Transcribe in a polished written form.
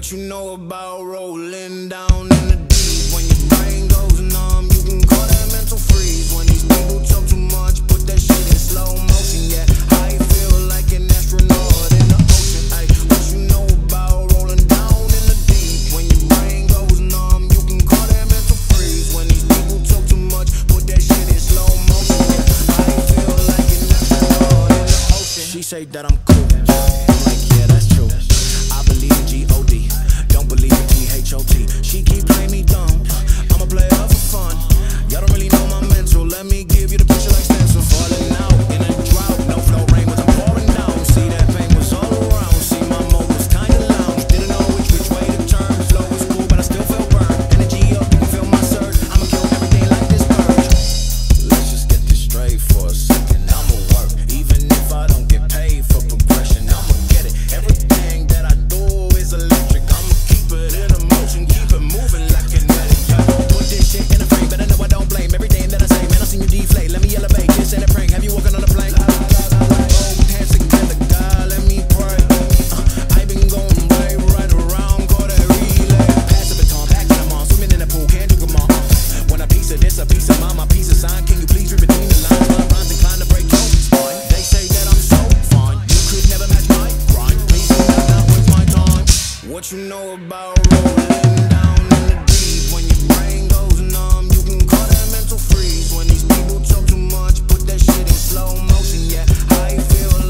What you know about rolling down in the deep? When your brain goes numb, you can call that mental freeze. When these people talk too much, put that shit in slow motion. Yeah, I feel like an astronaut in the ocean. Ay, what you know about rolling down in the deep? When your brain goes numb, you can call that mental freeze. When these people talk too much, put that shit in slow motion. Yeah, I feel like an astronaut in the ocean. She say that I'm cool. I'm like, yeah, that's true. I believe in G-O-D, don't believe in T-H-O-T. She keep playing me dumb, I'm a player for fun. Y'all don't really know my mental, let me give you the picture like stencil. Falling out in a drought, no flow rain was pouring down. See that pain was all around, see my mode was kinda lounge. Didn't know which way to turn, flow was cool but I still feel burned. Energy up, you can feel my surge, I'ma kill everything like this purge. Let's just get this straight for a second, I'ma work, even if I don't get paid for progression. I'ma get it, everything that I do is electric. I'ma keep it in a motion, keep it moving like kinetic. Yeah, put this shit in a frame, but I know I don't blame everything that I say. Man, I seen you deflate, let me elevate, this ain't a prank. Have you walking on a plank? Both hands together, God, let me pray. I been going right around, call that relay. Pass the baton, back to the mall, swimming in the pool, can't drink them all. Want a piece of this, a piece of mine, my piece of sign. Can you please read between the lines? My rhymes inclined to break your spine. They say that I'm so fine, you could never match my grind. Please do not waste my time. What you know about rolling down in the deep? When your brain goes numb, you can call that mental freeze. When these people talk too much, put that shit in slow motion. Yeah, I feel